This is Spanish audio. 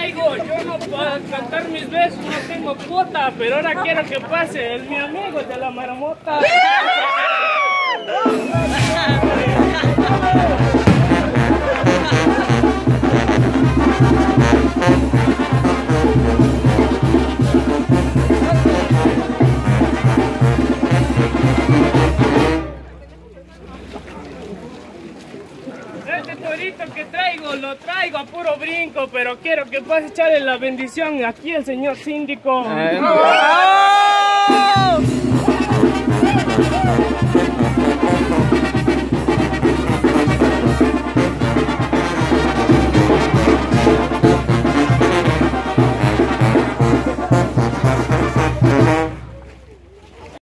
traigo, yo no puedo cantar mis besos, no tengo cuota, pero ahora quiero que pase mi amigo de la marmota. Este torito que traigo, lo traigo a puro brinco, pero quiero que pase a echarle la bendición aquí el señor síndico.